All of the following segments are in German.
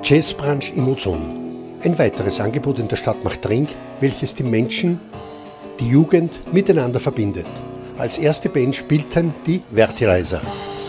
Jazzbrunch im Ozon. Ein weiteres Angebot in der Stadt Machtrenk, welches die Menschen, die Jugend miteinander verbindet. Als erste Band spielten die Vertilizer.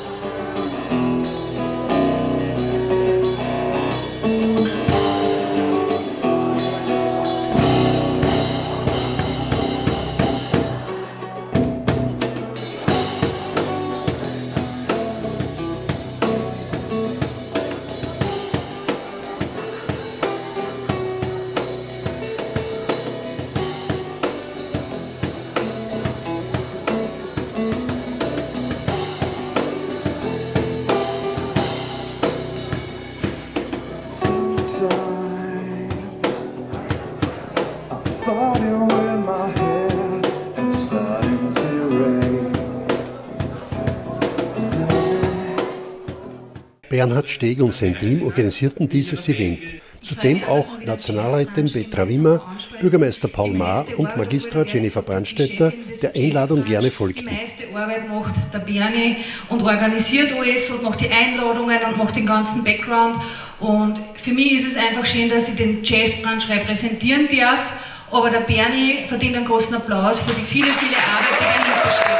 Bernhard Steg und sein Team organisierten dieses Event, zu dem auch Nationalrätin Petra Wimmer, Bürgermeister Paul Maar und Magistra Jennifer Brandstätter der Einladung gerne folgten. Die meiste Arbeit macht der Bernie und organisiert alles und macht die Einladungen und macht den ganzen Background. Und für mich ist es einfach schön, dass ich den Jazzbrunch repräsentieren darf. Aber der Bernie verdient einen großen Applaus für die viele Arbeit, die dahinter steht.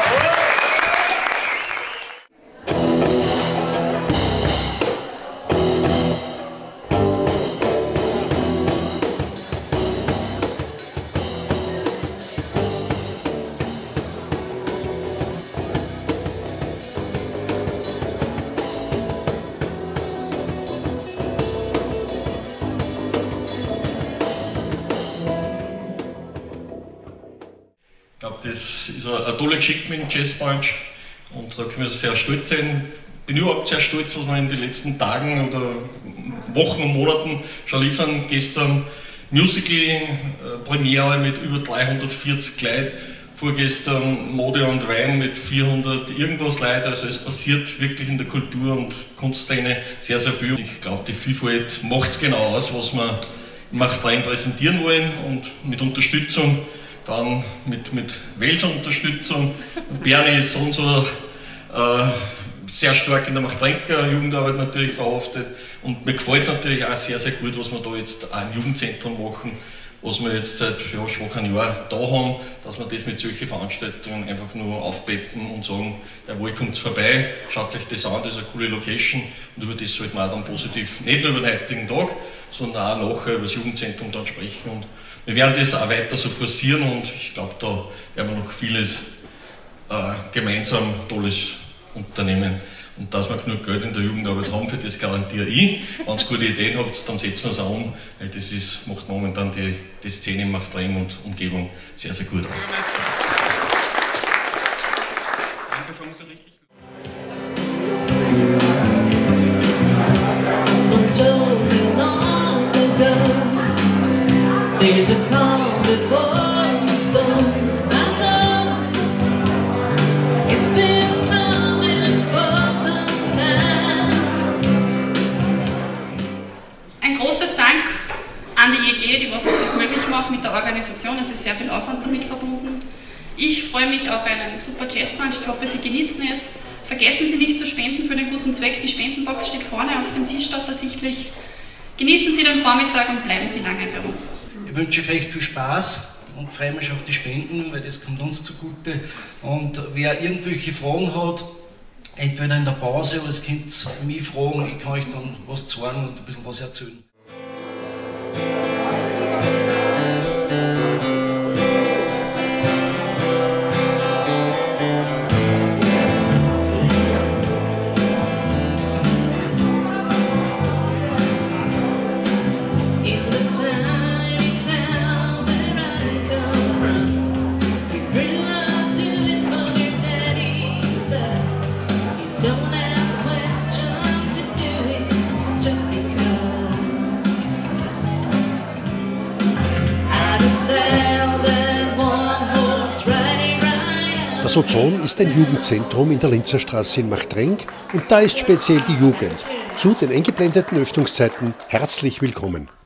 Ich glaube, das ist eine tolle Geschichte mit dem Jazzbrunch und da können wir sehr stolz sein. Ich bin überhaupt sehr stolz, was wir in den letzten Tagen oder Wochen und Monaten schon liefern. Gestern Musical-Premiere mit über 340 Leuten, vorgestern Mode und Wein mit 400 irgendwas Leute. Also es passiert wirklich in der Kultur- und Kunstszene sehr, sehr viel. Ich glaube, die Vielfalt macht es genau aus, was wir im Machtrenk präsentieren wollen und mit Unterstützung. Dann mit Welser Unterstützung. Bernie ist so und so sehr stark in der Machtrenker Jugendarbeit natürlich verhaftet. Und mir gefällt es natürlich auch sehr, sehr gut, was wir da jetzt auch im Jugendzentrum machen, was wir jetzt seit schwach ein Jahr da haben, dass wir das mit solchen Veranstaltungen einfach nur aufpeppen und sagen, jawohl, kommt vorbei, schaut euch das an, das ist eine coole Location und über das sollten wir auch dann positiv, nicht nur über den heutigen Tag, sondern auch nachher über das Jugendzentrum dann sprechen. Und wir werden das auch weiter so forcieren und ich glaube, da werden wir noch vieles gemeinsam Tolles unternehmen. Und dass wir genug Geld in der Jugendarbeit haben, für das garantiere ich. Wenn ihr gute Ideen habt, dann setzen wir es auch um, weil das macht momentan die Szene in Machtrenk und Umgebung sehr, sehr gut aus. Danke, fangen Sie richtig gut. There's a calm before the storm. I know it's been coming for some time. Ein großes Dank an die EG, die was das möglich macht mit der Organisation. Es ist sehr viel Aufwand damit verbunden. Ich freue mich auf einen super Jazzbrunch. Ich hoffe, Sie genießen es. Vergessen Sie nicht zu spenden für den guten Zweck. Die Spendenbox steht vorne auf dem Tisch dort ersichtlich. Genießen Sie den Vormittag und bleiben Sie lange bei uns. Ich wünsche euch recht viel Spaß und freue mich auf die Spenden, weil das kommt uns zugute. Und wer irgendwelche Fragen hat, entweder in der Pause oder es könnt mich fragen, ich kann euch dann was zeigen und ein bisschen was erzählen. Das Ozon ist ein Jugendzentrum in der Linzer Straße in Machtrenk und da ist speziell die Jugend zu den eingeblendeten Öffnungszeiten herzlich willkommen.